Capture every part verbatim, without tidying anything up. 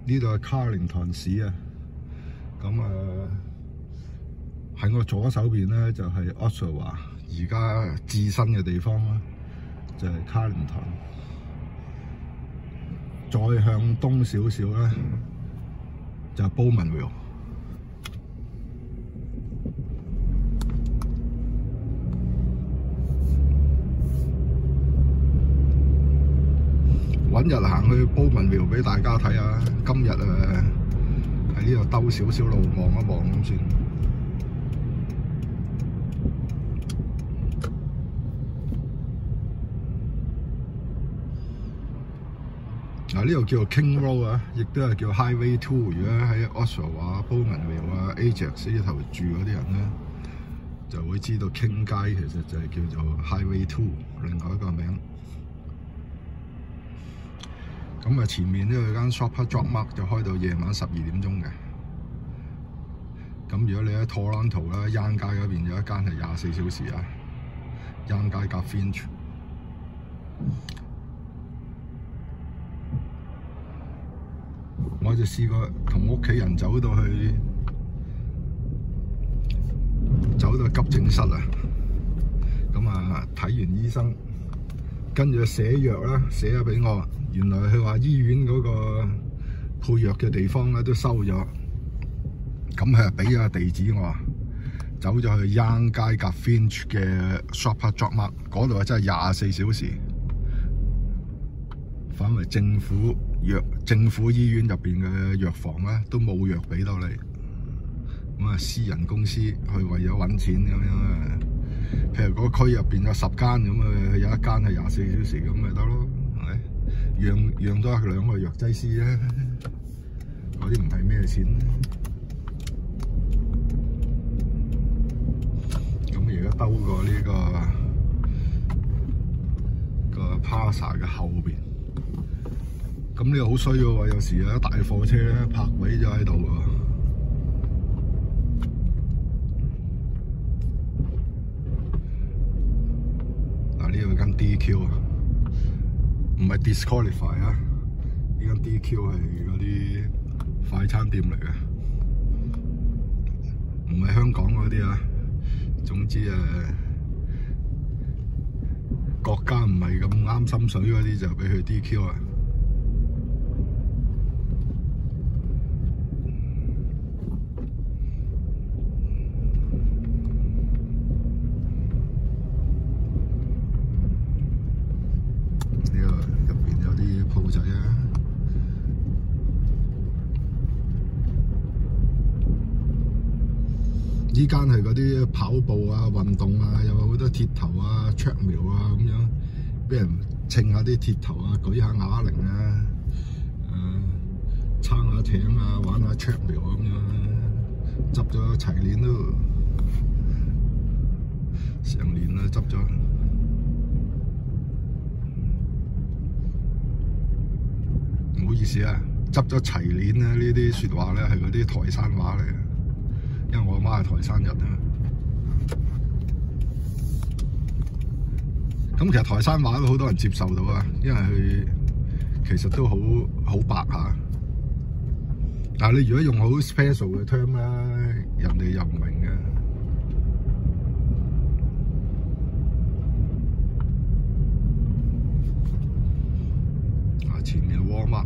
呢度係卡靈頓市啊，咁啊喺我左手邊咧就係 Oshawa， 而家置身嘅地方啦，就係卡靈頓。再向東少少咧就係 Bowmanville。揾日行去 Bowmanville 俾大家睇下，今日誒喺呢度兜少少路望一望咁算。嗱，呢度叫做 King Road 啊，亦都係叫 Highway Two。如果喺 Oshawa、Bowmanville 啊、Ajax 呢頭住嗰啲人咧，就會知道 King 街其實就係叫做 Highway Two， 另外一個名。咁啊，前面呢有間 Shoppers Drug Mart 就開到夜晚十二點鐘嘅。咁如果你喺 Toronto 啦 ，Yonge 街嗰邊有一間係廿四小時啊 ，Yonge 街夾 Finch。我就試過同屋企人走到去，走到急症室啊。咁啊，睇完醫生，跟住寫藥啦，寫咗俾我。原來佢話醫院嗰個配藥嘅地方咧都收咗，咁佢就俾咗個地址我，走咗去 Yonge 街夾 Finch 嘅 Shoppers Drug Mart， 嗰度啊真係廿四小時。反為政府藥政府醫院入邊嘅藥房咧都冇藥俾到你，咁啊私人公司去為咗揾錢咁樣啊，譬如嗰區入邊有十間咁啊，有一間係廿四小時咁咪得咯。讓讓多一兩個藥劑師咧，嗰啲唔係咩錢。咁而家兜過呢、這個、這個 Plaza 嘅後邊，咁呢個好衰喎，有時有大貨車咧泊位咗喺度喎。嗱，呢度間 D Q 啊。唔係 disqualify 啊！呢間 D Q 係嗰啲快餐店嚟嘅，唔係香港嗰啲啊。總之誒，國家唔係咁啱心水嗰啲就俾佢 D Q 啊。鋪仔啊！依間係嗰啲跑步啊、運動啊，有好多鐵頭啊、treadmill啊咁樣，俾人稱下啲鐵頭啊，舉下啞鈴啊，誒撐下艇啊，玩下 treadmill 咁樣，執咗齊年都成年啦，執咗。唔好意思啊，執咗齊年咧，呢啲説話咧係嗰啲台山話嚟嘅，因為我阿媽係台山人啊。咁其實台山話都好多人接受到啊，因為佢其實都好好白下。但係你如果用好 special 嘅 term 咧，人哋又唔明嘅。前面 Walmart，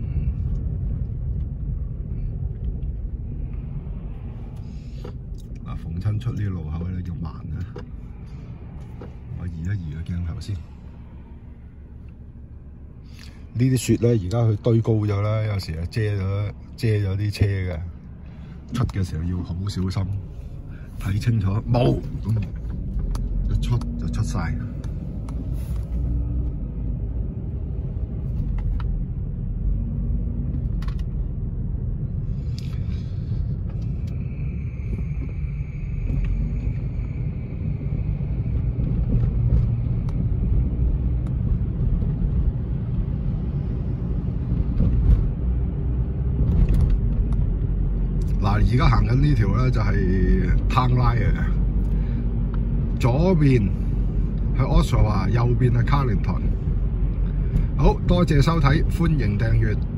嗱，逢親出呢個路口咧要慢啊！我移一移個鏡頭先。呢啲雪咧，而家佢堆高咗啦，有時啊遮咗遮咗啲車嘅，出嘅時候要好小心，睇清楚冇咁一出就出晒。嗱，而家行緊呢條咧就係 Town Line 嘅，左邊係 Oshawa，右邊係 Carlington。好多謝收睇，歡迎訂閱。